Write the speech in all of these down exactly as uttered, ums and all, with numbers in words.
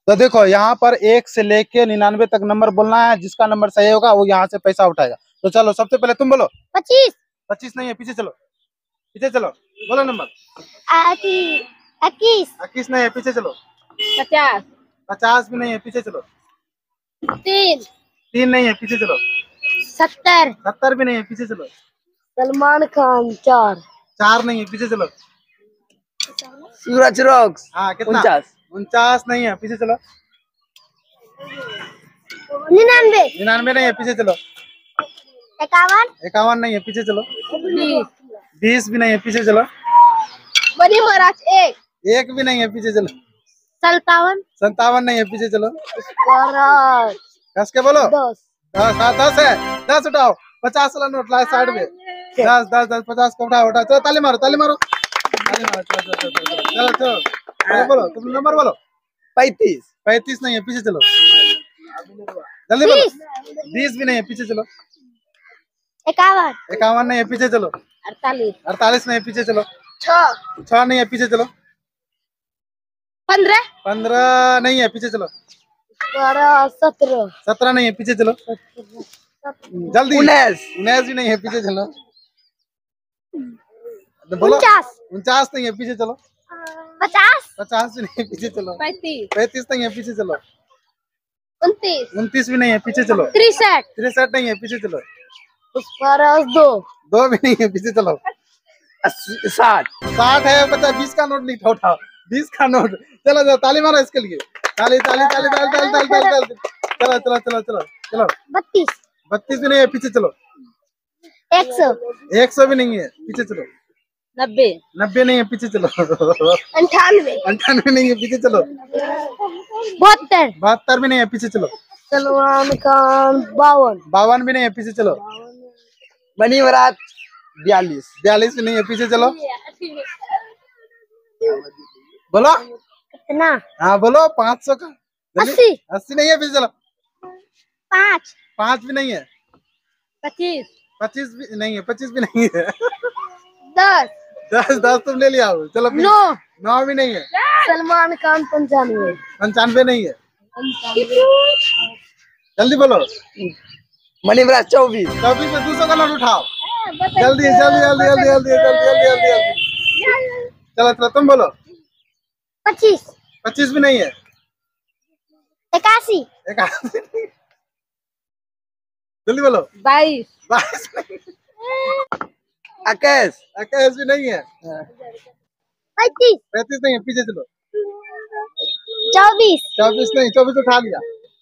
तो देखो यहाँ पर एक से लेके निन्यानवे तक नंबर बोलना है, जिसका नंबर सही होगा वो यहाँ से पैसा उठाएगा। तो चलो सबसे पहले तुम बोलो। पच्चीस। पच्चीस नहीं है, पीछे चलो, पीछे चलो, बोलो नंबर। इक्कीस। इक्कीस नहीं है, पीछे चलो। पचास। पचास भी नहीं है, पीछे चलो। तीन। तीन नहीं है, पीछे चलो। सत्तर। सत्तर भी नहीं है, पीछे चलो। सलमान खान। चार। चार नहीं है, पीछे चलो। सूरज रॉक्स। हाँ कितना? उनचास। उनचास नहीं है, पीछे चलो। निन्यानवे। निन्यानवे नहीं है, पीछे चलो। इक्यावन। इक्यावन नहीं है, पीछे चलो। बीस। बीस भी नहीं है, पीछे चलो। बड़ी महाराज। एक। एक भी नहीं है, पीछे चलो। सत्तावन। संतावन नहीं है, पीछे चलो। कस के बोलो। दस। दस, हाँ दस है। दस उठाओ। पचास वाला नोट लाए साइड में। दस दस दस पचास को उठाओ, उठाओ। चलो ताली मारो, ताली मारो, ताली मारो। चलो चलो चलो चलो चलो चलो बोलो, तुम नंबर बोलो। पैंतीस। पैंतीस नहीं है, पीछे चलो। जल्दी बोलो। बीस भी नहीं है, पीछे चलो। इक्यावन। इक्यावन नहीं है, पीछे चलो। अड़तालीस। अड़तालीस नहीं है, पीछे चलो। छह। छह नहीं है, पीछे चलो। पंद्रह। पंद्रह नहीं है, पीछे चलो। बारह। सत्रह। सत्रह नहीं है, पीछे चलो। जल्दी। उन्नीस। उन्नीस भी नहीं है, पीछे चलो। बोलो। उनचास। उनचास नहीं है, पीछे चलो। पचास। पचास भी नहीं है, पीछे चलो। पैंतीस। पैंतीस नहीं है, पीछे चलो। उनतीस। उनतीस भी नहीं है, पीछे चलो। तिरसठ। तिरसठ नहीं है, पीछे चलो। बारह। दो। दो भी नहीं है, पीछे चलो। साठ। साठ है, पचास, बीस का नोट नहीं था, उठाओ बीस का नोट। चलो चलो ताली मारो इसके लिए। ताली ताली ताली ताली ताली ताली ताली ताली। चलो चलो चलो चलो चलो। बत्तीस। बत्तीस भी नहीं है, पीछे चलो। एक सौ। एक सौ भी नहीं है, पीछे चलो। नब्बे। नब्बे नहीं है, पीछे चलो। अंठानवे। अंठानवे नहीं है, पीछे चलो। बहत्तर। बहत्तर भी नहीं है, पीछे चलो। सलमान खान। बावन। बावन भी नहीं है, पीछे चलो। बनी बरात। बयालीस। बयालीस भी नहीं है, पीछे चलो। बोलो कितना? हाँ बोलो। पाँच सौ का। अस्सी। अस्सी नहीं है, पीछे चलो। पाँच। पाँच भी नहीं है। पच्चीस। पच्चीस भी नहीं है, पच्चीस भी नहीं है। दस। दस दस तुम ले लिया। चलो। नौ। नौ भी नहीं है। सलमान खान। पंचानवे। पंचानवे नहीं है। जल्दी बोलो। मनी बरात। चौबीस। चौबीस में दो सौ का नोट उठाओ। जल्दी जल्दी जल्दी जल्दी जल्दी जल्दी जल्दी जल्दी जल्दी। चलो चलो तुम बोलो। पच्चीस। पच्चीस भी नहीं है। इक्यासी। इक्यासी। जल्दी बोलो। बाईस। बाईस। इक्कीस। इक्कीस भी नहीं है। पैंतीस। पैंतीस नहीं है, पीछे चलो। चौबीस। चौबीस नहीं, चौबीस उठा लिया।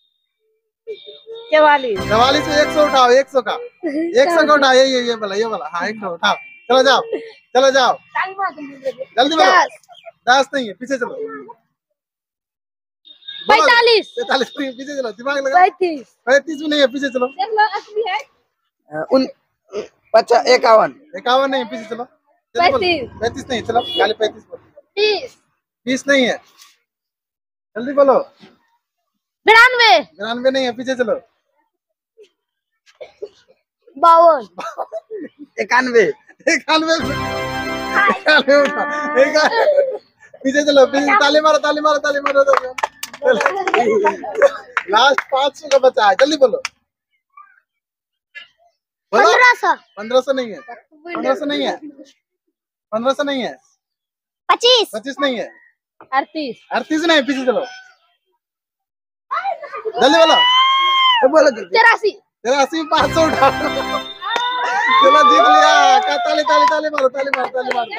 चवालीस। चवालीस में एक सौ उठाओ, एक सौ का। एक सौ का उठाओ। ये ये ये वाला, ये वाला। हाँ एक सौ उठाओ। चलो जाओ, चलो जाओं। जल्दी बोलो। दस नहीं है, पीछे चलो। पैतालीस। पैतालीस नहीं है, पीछे चलो। दिमाग लगा। पैंतीस। पैंतीस भी नहीं है, पीछे चलो। उन पचास। इक्यावन। इक्यावन नहीं है, पीछे चलो। पैंतीस। पैंतीस नहीं, चलो खाली पैंतीस बोलो। तीस। बीस नहीं है, जल्दी बोलो। बिरानवे। बिरानवे नहीं है, पीछे चलो। बावन। इक्यानवे। इक्यानवे। इक्यानवे उठा। इक्यानवे। पीछे चलो, पीछे। ताली मारो, ताली मारो, ताली मारो। लास्ट पाँच सौ का बचा है, जल्दी बोलो। पंद्रह सौ। पंद्रह सौ नहीं है। पंद्रह सौ नहीं है। पंद्रह सौ नहीं है। पच्चीस। पच्चीस नहीं है। अड़तीस। अड़तीस नहीं है, पीछे चलो। जल्दी बोलो। बोलो। तिरासी। तिरासी। पाँच सौ उठा। चलो जीत लिया। ताली ताली ताली मारो, ताली मारो, ताली मारो।